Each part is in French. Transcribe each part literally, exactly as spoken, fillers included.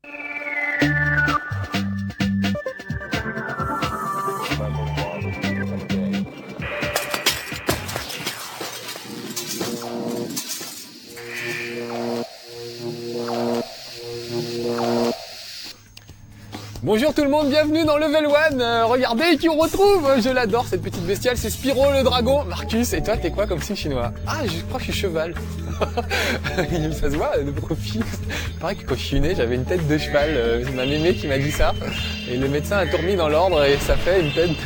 Bonjour tout le monde, bienvenue dans Level un. Euh, regardez qui on retrouve, je l'adore cette petite bestiale, c'est Spyro le dragon. Marcus, et toi t'es quoi comme signe chinois? Ah, je crois que je suis cheval. Ça se voit le profil. Pareil que quand je suis né, j'avais une tête de cheval. Euh, c'est ma mémé qui m'a dit ça. Et le médecin a tout remis dans l'ordre et ça fait une tête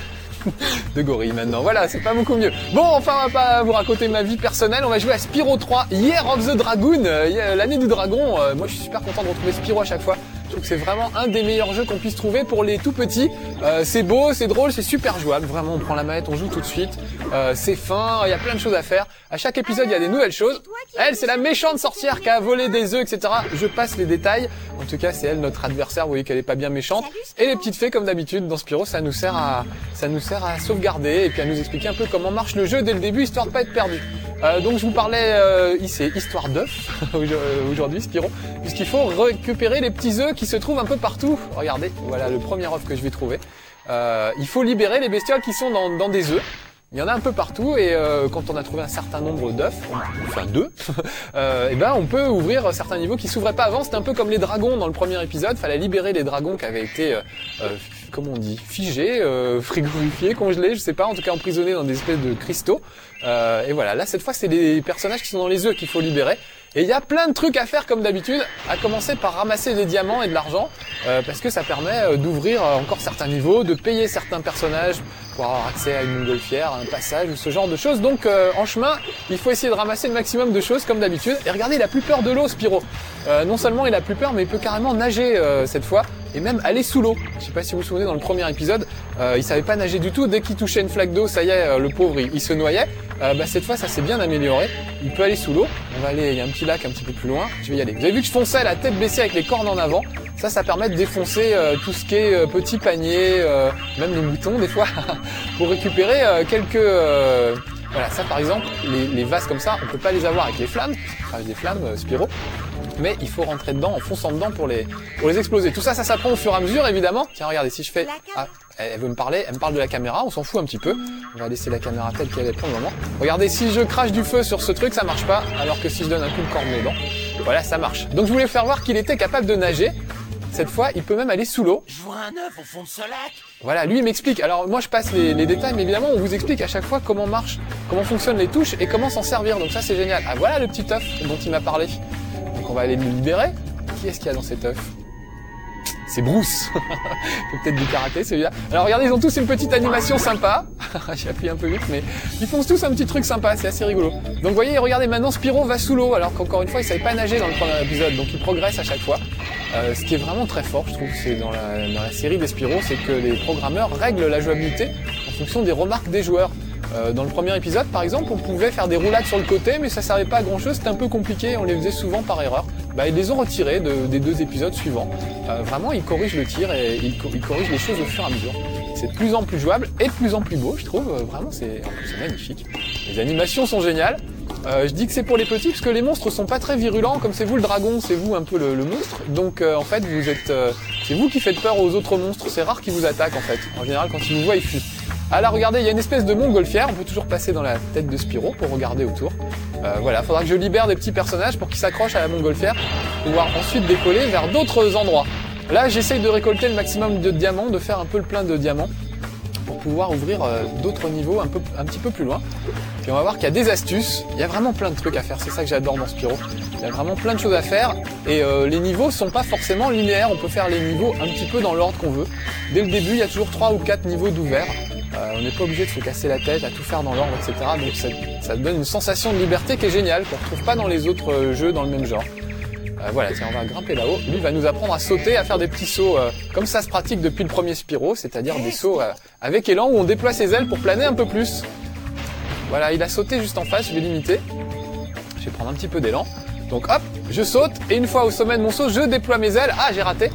de gorille maintenant. Voilà, c'est pas beaucoup mieux. Bon, enfin, on va pas vous raconter ma vie personnelle. On va jouer à Spyro trois, Year of the Dragon, euh, l'année du dragon. Euh, moi, je suis super content de retrouver Spyro à chaque fois. Je trouve que c'est vraiment un des meilleurs jeux qu'on puisse trouver pour les tout petits. Euh, c'est beau, c'est drôle, c'est super jouable. Vraiment, on prend la manette, on joue tout de suite. Euh, c'est fin, il y a plein de choses à faire. À chaque épisode, il y a des nouvelles choses. Elle, c'est la méchante sorcière qui a volé des œufs, et cetera. Je passe les détails. En tout cas, c'est elle notre adversaire. Vous voyez qu'elle est pas bien méchante. Et les petites fées, comme d'habitude, dans Spyro, ça nous sert à, ça nous sert à sauvegarder et puis à nous expliquer un peu comment marche le jeu dès le début, histoire de pas être perdu. Euh, donc je vous parlais euh, ici, histoire d'œufs aujourd'hui, Spyro, puisqu'il faut récupérer les petits œufs qui se trouvent un peu partout. Regardez, voilà le premier œuf que je vais trouver. Euh, il faut libérer les bestioles qui sont dans, dans des œufs. Il y en a un peu partout et euh, quand on a trouvé un certain nombre d'œufs, enfin deux, euh, et ben on peut ouvrir certains niveaux qui s'ouvraient pas avant. C'était un peu comme les dragons dans le premier épisode. Fallait libérer les dragons qui avaient été, euh, euh, comment on dit, figés, euh, frigorifiés, congelés, je sais pas, en tout cas emprisonnés dans des espèces de cristaux. Euh, et voilà, là cette fois c'est les personnages qui sont dans les œufs qu'il faut libérer. Et il y a plein de trucs à faire comme d'habitude, à commencer par ramasser des diamants et de l'argent, euh, parce que ça permet euh, d'ouvrir euh, encore certains niveaux, de payer certains personnages pour avoir accès à une montgolfière, à un passage ou ce genre de choses. Donc euh, en chemin, il faut essayer de ramasser le maximum de choses comme d'habitude. Et regardez, il a plus peur de l'eau, Spyro. Euh, non seulement il a plus peur, mais il peut carrément nager euh, cette fois, et même aller sous l'eau. Je sais pas si vous vous souvenez, dans le premier épisode, euh, il savait pas nager du tout. Dès qu'il touchait une flaque d'eau, ça y est, euh, le pauvre, il, il se noyait. Euh, bah, cette fois, ça s'est bien amélioré. Il peut aller sous l'eau. On va aller, il y a un petit lac un petit peu plus loin. Je vais y aller. Vous avez vu que je fonçais la tête baissée avec les cornes en avant. Ça, ça permet de défoncer euh, tout ce qui est euh, petits paniers, euh, même les moutons des fois, pour récupérer euh, quelques... Euh, voilà, ça par exemple, les, les vases comme ça, on peut pas les avoir avec les flammes, avec des flammes, euh, Spyro. Mais il faut rentrer dedans en fonçant dedans pour les pour les exploser. Tout ça, ça s'apprend au fur et à mesure, évidemment. Tiens, regardez, si je fais... Ah, elle veut me parler, elle me parle de la caméra, on s'en fout un petit peu. On va laisser la caméra telle qu'elle est pour le moment. Regardez, si je crache du feu sur ce truc, ça marche pas, alors que si je donne un coup de corde dedans, voilà, ça marche. Donc je voulais faire voir qu'il était capable de nager. Cette fois, il peut même aller sous l'eau. Je vois un œuf au fond de ce lac. Voilà, lui il m'explique. Alors moi je passe les, les détails, mais évidemment on vous explique à chaque fois comment marche, comment fonctionnent les touches et comment s'en servir. Donc ça c'est génial. Ah voilà le petit œuf dont il m'a parlé. Donc on va aller le libérer. Qui est-ce qu'il y a dans cet œuf? C'est Bruce. Il fait peut-être du karaté celui-là. Alors regardez, ils ont tous une petite animation sympa. J'ai appuyé un peu vite, mais ils font tous un petit truc sympa, c'est assez rigolo. Donc vous voyez, regardez, maintenant Spyro va sous l'eau, alors qu'encore une fois, il savait pas nager dans le premier épisode, donc il progresse à chaque fois. Euh, ce qui est vraiment très fort, je trouve, c'est dans la, dans la série des Spyro, c'est que les programmeurs règlent la jouabilité en fonction des remarques des joueurs. Euh, dans le premier épisode, par exemple, on pouvait faire des roulades sur le côté, mais ça servait pas à grand chose, c'était un peu compliqué, on les faisait souvent par erreur. Bah, ils les ont retirés de, des deux épisodes suivants. Euh, vraiment, ils corrigent le tir et ils, ils corrigent les choses au fur et à mesure. C'est de plus en plus jouable et de plus en plus beau, je trouve. Euh, vraiment, c'est c'est magnifique. Les animations sont géniales. Euh, je dis que c'est pour les petits parce que les monstres sont pas très virulents. Comme c'est vous le dragon, c'est vous un peu le, le monstre. Donc euh, en fait, vous êtes, euh, c'est vous qui faites peur aux autres monstres. C'est rare qu'ils vous attaquent en fait. En général, quand ils vous voient, ils fuient. Ah là, regardez, il y a une espèce de montgolfière. On peut toujours passer dans la tête de Spyro pour regarder autour. Euh, voilà, faudra que je libère des petits personnages pour qu'ils s'accrochent à la montgolfière, pour pouvoir ensuite décoller vers d'autres endroits. Là, j'essaye de récolter le maximum de diamants, de faire un peu le plein de diamants, pour pouvoir ouvrir euh, d'autres niveaux un peu, un petit peu plus loin. Puis on va voir qu'il y a des astuces. Il y a vraiment plein de trucs à faire. C'est ça que j'adore dans Spyro. Il y a vraiment plein de choses à faire. Et euh, les niveaux sont pas forcément linéaires. On peut faire les niveaux un petit peu dans l'ordre qu'on veut. Dès le début, il y a toujours trois ou quatre niveaux d'ouvert. Euh, on n'est pas obligé de se casser la tête à tout faire dans l'ordre, et cetera. Donc ça, ça donne une sensation de liberté qui est géniale, qu'on ne retrouve pas dans les autres euh, jeux dans le même genre. Euh, voilà, tiens, on va grimper là-haut. Lui va nous apprendre à sauter, à faire des petits sauts euh, comme ça se pratique depuis le premier Spyro, c'est-à-dire des sauts euh, avec élan où on déploie ses ailes pour planer un peu plus. Voilà, il a sauté juste en face, je vais l'imiter. Je vais prendre un petit peu d'élan. Donc hop, je saute, et une fois au sommet de mon saut, je déploie mes ailes. Ah, j'ai raté.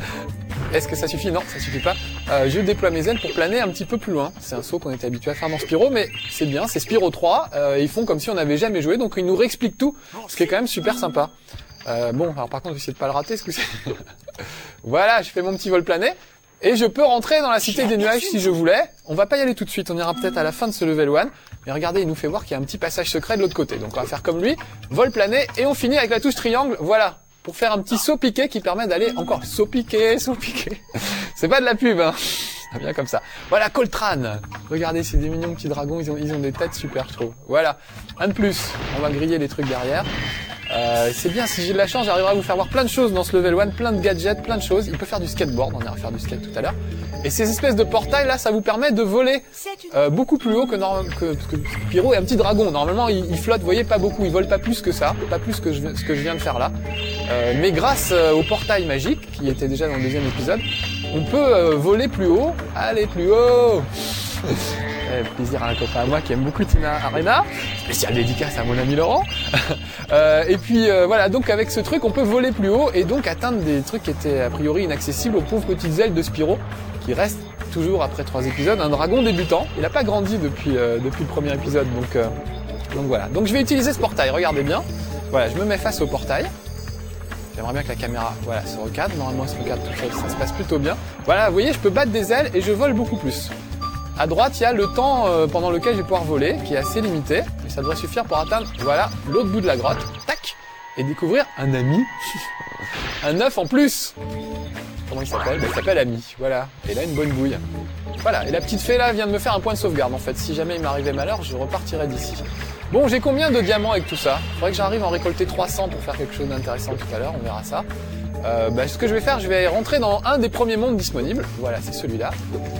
Est-ce que ça suffit? Non, ça suffit pas. Euh, je déploie mes ailes pour planer un petit peu plus loin. C'est un saut qu'on était habitué à faire dans Spyro, mais c'est bien, c'est Spyro trois. Euh, ils font comme si on n'avait jamais joué, donc ils nous réexpliquent tout, ce qui est quand même super sympa. Euh, bon, alors par contre, j'essaie de pas le rater, ce coup-ci. Voilà, je fais mon petit vol plané. Et je peux rentrer dans la cité des nuages si je voulais. On va pas y aller tout de suite, on ira peut-être à la fin de ce level un. Mais regardez, il nous fait voir qu'il y a un petit passage secret de l'autre côté. Donc on va faire comme lui, vol plané, et on finit avec la touche triangle, voilà. Pour faire un petit saut piqué qui permet d'aller encore saut piqué, saut piqué. C'est pas de la pub, hein. C'est bien comme ça. Voilà, Coltrane. Regardez, c'est des mignons petits dragons, ils ont, ils ont des têtes super, je trouve. Voilà, un de plus. On va griller les trucs derrière. Euh, c'est bien, si j'ai de la chance, j'arriverai à vous faire voir plein de choses dans ce level un, plein de gadgets, plein de choses. Il peut faire du skateboard, on ira faire du skate tout à l'heure. Et ces espèces de portails là, ça vous permet de voler euh, beaucoup plus haut que, que, que Spyro est un petit dragon. Normalement, il, il flotte, vous voyez, pas beaucoup, il vole pas plus que ça, pas plus que je, ce que je viens de faire là. Euh, mais grâce euh, au portail magique, qui était déjà dans le deuxième épisode, on peut euh, voler plus haut. Allez, plus haut. Eh, plaisir à un copain à moi qui aime beaucoup Tina Arena, spécial dédicace à mon ami Laurent. euh, et puis euh, voilà, donc avec ce truc on peut voler plus haut et donc atteindre des trucs qui étaient a priori inaccessibles aux pauvres petites ailes de Spyro, qui reste toujours après trois épisodes un dragon débutant. Il n'a pas grandi depuis euh, depuis le premier épisode, donc euh, donc voilà. Donc je vais utiliser ce portail, regardez bien. Voilà, je me mets face au portail. J'aimerais bien que la caméra, voilà, se recadre. Normalement, elle se recadre tout seul, ça se passe plutôt bien. Voilà, vous voyez, je peux battre des ailes et je vole beaucoup plus. À droite, il y a le temps euh, pendant lequel je vais pouvoir voler, qui est assez limité, mais ça devrait suffire pour atteindre, voilà, l'autre bout de la grotte, tac, et découvrir un ami, un œuf en plus. Comment il s'appelle? Ben, il s'appelle Ami, voilà, et là une bonne bouille. Voilà, et la petite fée là vient de me faire un point de sauvegarde en fait, si jamais il m'arrivait malheur, je repartirais d'ici. Bon, j'ai combien de diamants avec tout ça? Faudrait que j'arrive à en récolter trois cents pour faire quelque chose d'intéressant tout à l'heure, on verra ça. Euh, ben, ce que je vais faire, je vais rentrer dans un des premiers mondes disponibles, voilà, c'est celui-là.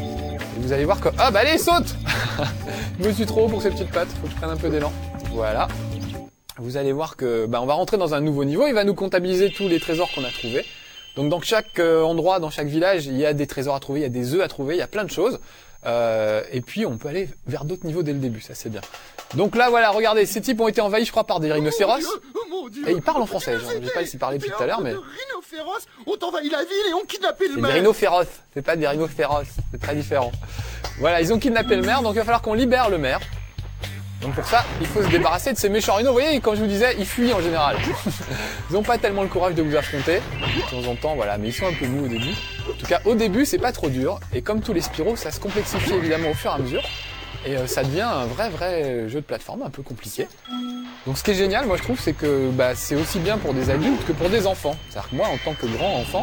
Vous allez voir que... Ah bah allez, saute. Je me suis trop haut pour ces petites pattes, faut que je prenne un peu d'élan. Voilà. Vous allez voir que bah, on va rentrer dans un nouveau niveau, il va nous comptabiliser tous les trésors qu'on a trouvés. Donc dans chaque euh, endroit, dans chaque village, il y a des trésors à trouver, il y a des œufs à trouver, il y a plein de choses. Euh, et puis on peut aller vers d'autres niveaux dès le début, ça c'est bien. Donc là voilà, regardez, ces types ont été envahis je crois par des rhinocéros. Et ils parlent en français, genre, je sais pas s'ils parlaient depuis tout à l'heure mais... Rhinocéros ont envahi la ville et ont kidnappé le C'est maire. des rhinocéros, c'est pas des rhinocéros, c'est très différent. Voilà, ils ont kidnappé le maire, donc il va falloir qu'on libère le maire. Donc pour ça, il faut se débarrasser de ces méchants rhinos. Vous voyez, comme je vous disais, ils fuient en général. Ils n'ont pas tellement le courage de vous affronter, de temps en temps, voilà, mais ils sont un peu mous au début. En tout cas, au début, c'est pas trop dur. Et comme tous les Spyro, ça se complexifie évidemment au fur et à mesure. Et euh, ça devient un vrai, vrai jeu de plateforme, un peu compliqué. Donc ce qui est génial, moi je trouve, c'est que bah, c'est aussi bien pour des adultes que pour des enfants. C'est-à-dire que moi, en tant que grand enfant,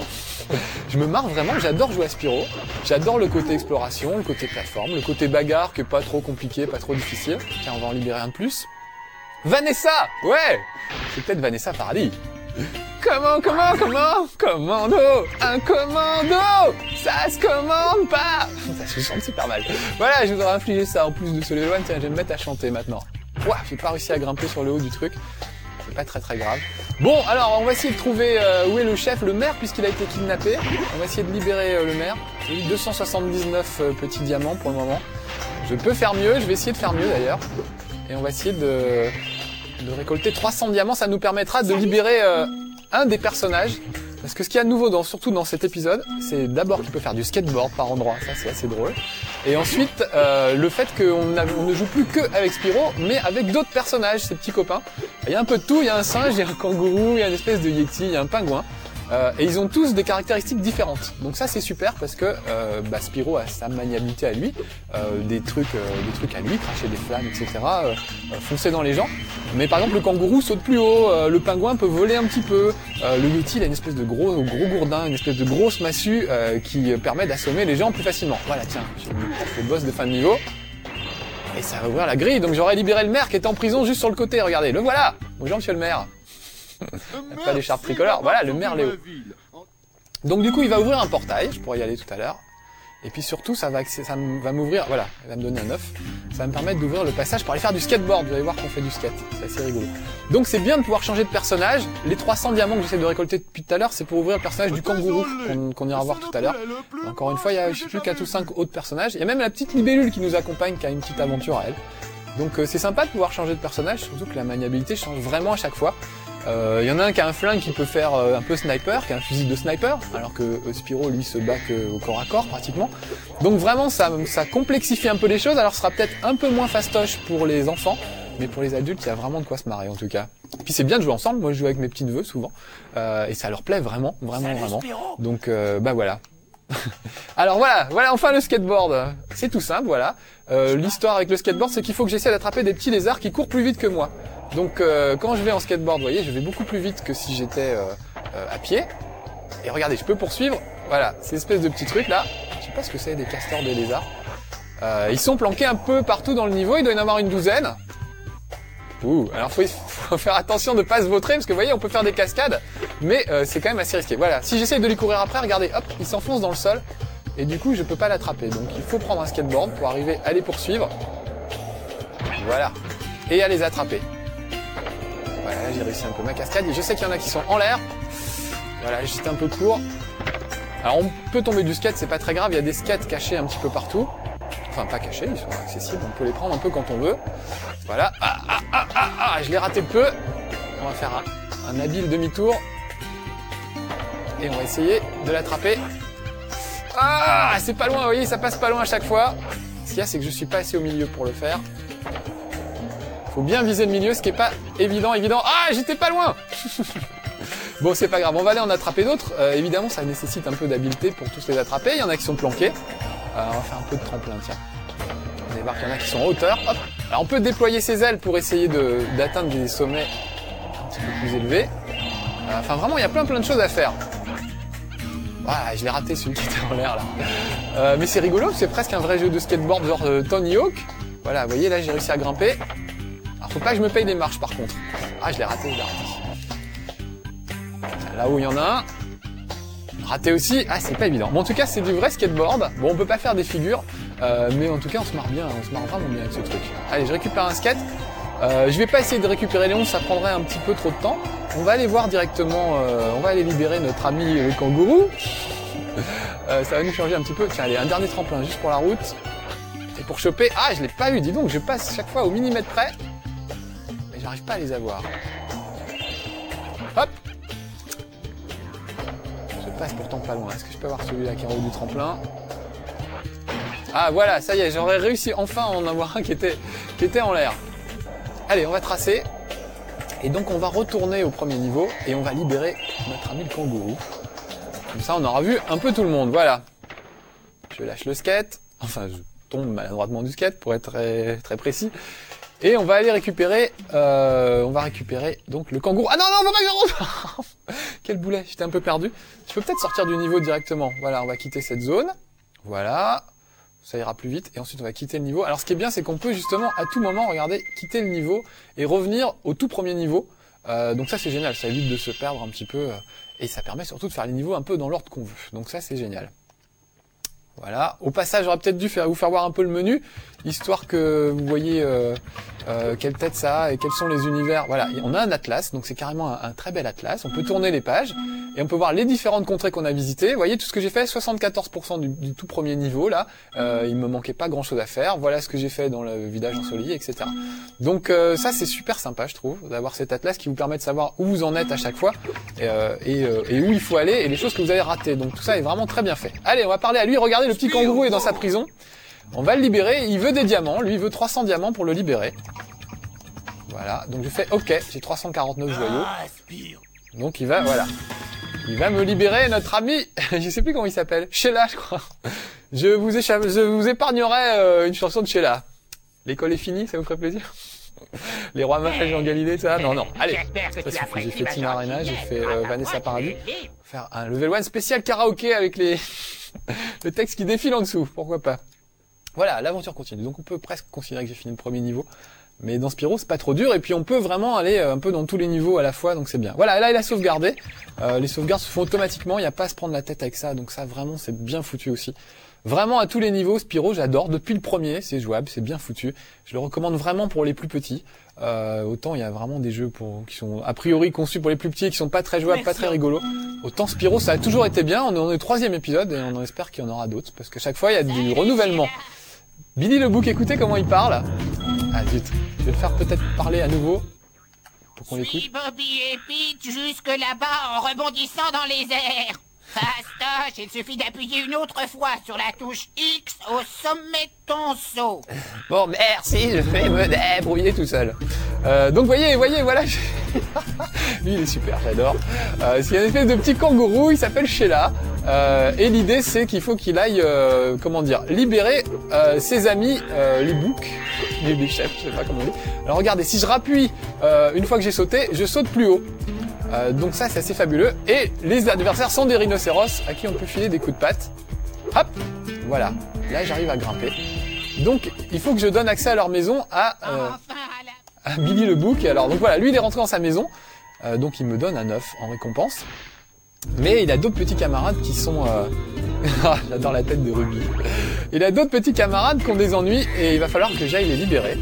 je me marre vraiment, j'adore jouer à Spyro. J'adore le côté exploration, le côté plateforme, le côté bagarre qui est pas trop compliqué, pas trop difficile. Tiens, on va en libérer un de plus. Vanessa! Ouais! C'est peut-être Vanessa Paradis. Comment, comment, comment? Commando! Un commando! Ça se commande pas! Ça se chante super mal. Voilà, je vous aurais infligé ça en plus de ce level un. Tiens, je vais me mettre à chanter maintenant. Ouah, j'ai pas réussi à grimper sur le haut du truc. C'est pas très très grave. Bon, alors on va essayer de trouver euh, où est le chef, le maire, puisqu'il a été kidnappé. On va essayer de libérer euh, le maire. J'ai eu deux cent soixante-dix-neuf euh, petits diamants pour le moment. Je peux faire mieux, je vais essayer de faire mieux d'ailleurs. Et on va essayer de, de récolter trois cents diamants. Ça nous permettra de libérer euh, un des personnages. Parce que ce qu'il y a de nouveau, dans, surtout dans cet épisode, c'est d'abord qu'il peut faire du skateboard par endroit. Ça, c'est assez drôle. Et ensuite, euh, le fait qu'on on ne joue plus que avec Spyro, mais avec d'autres personnages, ses petits copains. Il y a un peu de tout, il y a un singe, il y a un kangourou, il y a une espèce de yeti, il y a un pingouin. Euh, et ils ont tous des caractéristiques différentes. Donc ça c'est super parce que euh, bah, Spyro a sa maniabilité à lui, euh, des trucs, euh, des trucs à lui, cracher des flammes, et cetera. Euh, euh, foncer dans les gens. Mais par exemple le kangourou saute plus haut, euh, le pingouin peut voler un petit peu, euh, le yeti il a une espèce de gros, gros gourdin, une espèce de grosse massue euh, qui permet d'assommer les gens plus facilement. Voilà tiens, j'ai mis le boss de fin de niveau. Et ça va ouvrir la grille, donc j'aurais libéré le maire qui était en prison juste sur le côté. Regardez, le voilà. Bonjour monsieur le maire. Pas d'écharpe tricolore, voilà le maire Léo. Donc du coup il va ouvrir un portail, je pourrais y aller tout à l'heure. Et puis surtout ça va, ça va m'ouvrir, voilà, il va me donner un œuf. Ça va me permettre d'ouvrir le passage pour aller faire du skateboard, vous allez voir qu'on fait du skate, c'est assez rigolo. Donc c'est bien de pouvoir changer de personnage. Les trois cents diamants que j'essaie de récolter depuis tout à l'heure, c'est pour ouvrir le personnage du kangourou qu'on qu'on ira voir tout à l'heure. Encore une fois, il y a je sais plus quatre ou cinq autres personnages. Il y a même la petite libellule qui nous accompagne, qui a une petite aventure à elle. Donc euh, c'est sympa de pouvoir changer de personnage, surtout que la maniabilité change vraiment à chaque fois. Il euh, y en a un qui a un flingue qui peut faire euh, un peu sniper, qui a un fusil de sniper, alors que euh, Spyro lui se bat que au corps à corps pratiquement. Donc vraiment ça, ça complexifie un peu les choses, alors ce sera peut-être un peu moins fastoche pour les enfants, mais pour les adultes il y a vraiment de quoi se marrer en tout cas. Puis c'est bien de jouer ensemble, moi je joue avec mes petits neveux souvent, euh, et ça leur plaît vraiment, vraiment, Salut, vraiment. Spiro. Donc euh, bah voilà. Alors voilà, voilà enfin le skateboard. C'est tout simple, voilà. Euh, L'histoire avec le skateboard, c'est qu'il faut que j'essaie d'attraper des petits lézards qui courent plus vite que moi. Donc euh, quand je vais en skateboard, vous voyez, je vais beaucoup plus vite que si j'étais euh, euh, à pied. Et regardez, je peux poursuivre, voilà, ces espèces de petits trucs là. Je sais pas ce que c'est, des castors, des lézards. Euh, ils sont planqués un peu partout dans le niveau, il doit y en avoir une douzaine. Ouh, alors faut, faut faire attention de pas se vautrer, parce que vous voyez, on peut faire des cascades, mais euh, c'est quand même assez risqué. Voilà, si j'essaye de lui courir après, regardez, hop, il s'enfonce dans le sol, et du coup, je peux pas l'attraper. Donc il faut prendre un skateboard pour arriver à les poursuivre. Voilà, et à les attraper. Voilà, là j'ai réussi un peu ma cascade, et je sais qu'il y en a qui sont en l'air. Voilà, j'étais un peu court. Alors on peut tomber du skate, c'est pas très grave, il y a des skates cachés un petit peu partout. Enfin, pas cachés, ils sont accessibles, on peut les prendre un peu quand on veut. Voilà, ah, ah, ah, ah, ah, je l'ai raté de peu. On va faire un, un habile demi-tour. Et on va essayer de l'attraper. Ah, c'est pas loin, vous voyez, ça passe pas loin à chaque fois. Ce qu'il y a, c'est que je suis pas assez au milieu pour le faire. Faut bien viser le milieu, ce qui est pas évident, évident. Ah, j'étais pas loin. Bon, c'est pas grave, on va aller en attraper d'autres. Euh, évidemment, ça nécessite un peu d'habileté pour tous les attraper. Il y en a qui sont planqués. Euh, on va faire un peu de tremplin, tiens. Vous allez voir qu'il y en a qui sont en hauteur. Hop. Alors on peut déployer ses ailes pour essayer de d'atteindre des sommets un petit peu plus élevés. Euh, enfin vraiment, il y a plein plein de choses à faire. Voilà, je l'ai raté celui qui était en l'air là. Euh, mais c'est rigolo, c'est presque un vrai jeu de skateboard genre euh, Tony Hawk. Voilà, vous voyez là, j'ai réussi à grimper. Alors faut pas que je me paye des marches par contre. Ah, je l'ai raté, je l'ai raté. Là où il y en a un. Raté aussi, ah c'est pas évident. Bon, en tout cas c'est du vrai skateboard. Bon, on peut pas faire des figures, euh, mais en tout cas on se marre bien, on se marre vraiment bien avec ce truc. Allez, je récupère un skate. Euh, je vais pas essayer de récupérer Léon, ça prendrait un petit peu trop de temps. On va aller voir directement, euh, on va aller libérer notre ami le kangourou. euh, ça va nous changer un petit peu. Tiens, allez, un dernier tremplin juste pour la route. Et pour choper, ah je l'ai pas eu, dis donc, je passe chaque fois au millimètre près. Mais j'arrive pas à les avoir. Hop. Passe pourtant pas loin. Est-ce que je peux avoir celui-là qui est en haut du tremplin? Ah voilà, ça y est, j'aurais réussi enfin à en avoir un qui était, qui était en l'air. Allez, on va tracer. Et donc on va retourner au premier niveau et on va libérer notre ami le kangourou. Comme ça on aura vu un peu tout le monde. Voilà. Je lâche le skate. Enfin, je tombe maladroitement du skate pour être très, très précis. Et on va aller récupérer, euh, on va récupérer donc le kangourou. Ah non, non, faut pas que je rentre. Quel boulet, j'étais un peu perdu. Je peux peut-être sortir du niveau directement. Voilà, on va quitter cette zone. Voilà, ça ira plus vite. Et ensuite, on va quitter le niveau. Alors, ce qui est bien, c'est qu'on peut justement, à tout moment, regardez, quitter le niveau et revenir au tout premier niveau. Euh, donc ça, c'est génial. Ça évite de se perdre un petit peu. Euh, et ça permet surtout de faire les niveaux un peu dans l'ordre qu'on veut. Donc ça, c'est génial. Voilà. Au passage, j'aurais peut-être dû faire, vous faire voir un peu le menu, histoire que vous voyez euh, euh, quelle tête ça a et quels sont les univers. Voilà, on a un atlas, donc c'est carrément un, un très bel atlas. On peut tourner les pages et on peut voir les différentes contrées qu'on a visitées. Vous voyez tout ce que j'ai fait, soixante-quatorze pour cent du, du tout premier niveau là. Euh, il me manquait pas grand-chose à faire. Voilà ce que j'ai fait dans le village ensoleillé, et cetera. Donc euh, ça c'est super sympa, je trouve, d'avoir cet atlas qui vous permet de savoir où vous en êtes à chaque fois et, euh, et, euh, et où il faut aller et les choses que vous avez ratées. Donc tout ça est vraiment très bien fait. Allez, on va parler à lui. Regardez, le petit kangourou est dans sa prison. On va le libérer. Il veut des diamants. Lui, il veut trois cents diamants pour le libérer. Voilà. Donc je fais OK. J'ai trois cent quarante-neuf joyaux. Donc il va, voilà. Il va me libérer, notre ami. Je sais plus comment il s'appelle. Sheila, je crois. Je vous échappe, je vous épargnerai euh, une chanson de Sheila. L'école est finie, ça vous ferait plaisir? Les rois mages en Galilée, ça? Non, non. Allez. Ça suffit. J'ai fait Tina Arena, j'ai fait euh, Vanessa Paradis. Faire un level one spécial karaoké avec les le texte qui défile en dessous. Pourquoi pas? Voilà, l'aventure continue. Donc on peut presque considérer que j'ai fini le premier niveau. Mais dans Spyro, c'est pas trop dur. Et puis on peut vraiment aller un peu dans tous les niveaux à la fois. Donc c'est bien. Voilà, là il a sauvegardé. Euh, les sauvegardes se font automatiquement. Il n'y a pas à se prendre la tête avec ça. Donc ça, vraiment, c'est bien foutu aussi. Vraiment à tous les niveaux, Spyro, j'adore. Depuis le premier, c'est jouable, c'est bien foutu. Je le recommande vraiment pour les plus petits. Euh, autant il y a vraiment des jeux pour qui sont a priori conçus pour les plus petits et qui sont pas très jouables, pas très rigolos. Autant Spyro, ça a toujours été bien. On est au troisième épisode et on espère qu'il y en aura d'autres. Parce que chaque fois, il y a du renouvellement. Billy le Bouc, écoutez comment il parle. Ah zut, je vais le faire peut-être parler à nouveau pour qu'on l'écoute. Suis Bobby et Pete jusque là-bas en rebondissant dans les airs. Fastoche, il suffit d'appuyer une autre fois sur la touche X au sommet de ton saut. Bon, merci, je vais me débrouiller tout seul. Euh, donc voyez, voyez, voilà, Lui, il est super, j'adore. Euh, c'est une espèce de petit kangourou, il s'appelle Sheila. Euh, et l'idée, c'est qu'il faut qu'il aille, euh, comment dire, libérer euh, ses amis, euh, les boucs, les, les chefs, je sais pas comment on dit. Alors regardez, si je rappuie euh, une fois que j'ai sauté, je saute plus haut. Euh, donc ça, c'est assez fabuleux. Et les adversaires sont des rhinocéros à qui on peut filer des coups de patte. Hop, voilà. Là, j'arrive à grimper. Donc, il faut que je donne accès à leur maison à, euh, à Billy le bouc. Alors, donc voilà, lui, il est rentré dans sa maison. Euh, donc, il me donne un œuf en récompense. Mais il a d'autres petits camarades qui sont... Euh... J'adore la tête de Ruby. Il a d'autres petits camarades qui ont des ennuis et il va falloir que j'aille les libérer.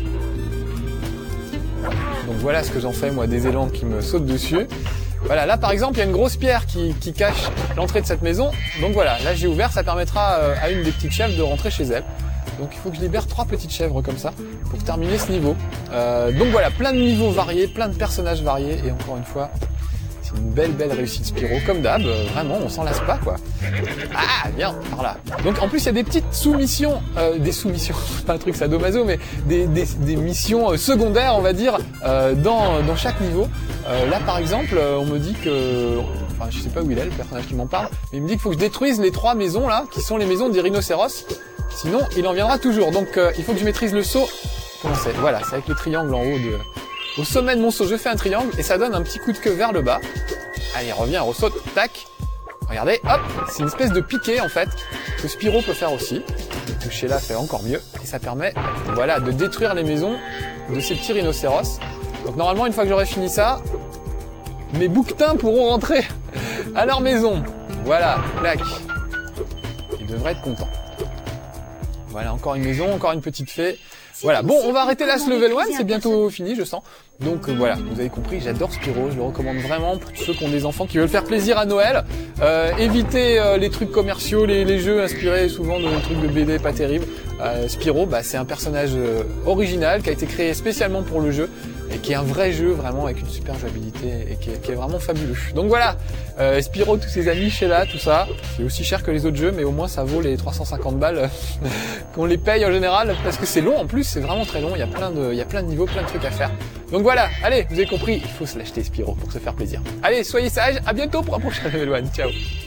Donc voilà ce que j'en fais, moi, des élans qui me sautent dessus. Voilà, là par exemple, il y a une grosse pierre qui, qui cache l'entrée de cette maison. Donc voilà, là j'ai ouvert, ça permettra euh, à une des petites chèvres de rentrer chez elle. Donc il faut que je libère trois petites chèvres comme ça pour terminer ce niveau. Euh, donc voilà, plein de niveaux variés, plein de personnages variés. Et encore une fois, c'est une belle belle réussite Spyro, comme d'hab. Euh, vraiment, on s'en lasse pas quoi. Ah, viens, par là. Donc en plus, il y a des petites sous-missions, euh, des sous-missions, pas un truc sadomaso, mais des, des, des missions secondaires, on va dire, euh, dans, dans chaque niveau. Euh, là par exemple, on me dit que... Enfin, je sais pas où il est, le personnage qui m'en parle, mais il me dit qu'il faut que je détruise les trois maisons là, qui sont les maisons des rhinocéros. Sinon, il en viendra toujours. Donc euh, il faut que je maîtrise le saut. Comment c'est? Voilà, c'est avec le triangle en haut de... Au sommet de mon saut, je fais un triangle et ça donne un petit coup de queue vers le bas. Allez, reviens, ressaute, tac. Regardez, hop, c'est une espèce de piqué en fait, que Spyro peut faire aussi. Le Sheila fait encore mieux. Et ça permet, voilà, de détruire les maisons de ces petits rhinocéros. Donc normalement, une fois que j'aurai fini ça, mes bouquetins pourront rentrer à leur maison. Voilà, clac. Ils devraient être contents. Voilà, encore une maison, encore une petite fée. Voilà, bon, on va arrêter là ce level un, c'est bientôt fini, je sens. Donc euh, voilà, vous avez compris, j'adore Spyro, je le recommande vraiment pour tous ceux qui ont des enfants qui veulent faire plaisir à Noël. Euh, évitez euh, les trucs commerciaux, les, les jeux inspirés souvent de trucs de B D pas terribles. Euh, Spyro, bah, c'est un personnage euh, original qui a été créé spécialement pour le jeu et qui est un vrai jeu vraiment avec une super jouabilité et qui est, qui est vraiment fabuleux. Donc voilà, euh, Spyro, tous ses amis, Sheila, tout ça, c'est aussi cher que les autres jeux, mais au moins ça vaut les trois cent cinquante balles qu'on les paye en général parce que c'est long en plus, c'est vraiment très long, il y a plein de, il y a plein de niveaux, plein de trucs à faire. Donc voilà, allez, vous avez compris, il faut se l'acheter Spyro pour se faire plaisir. Allez, soyez sages, à bientôt pour un prochain level un, ciao.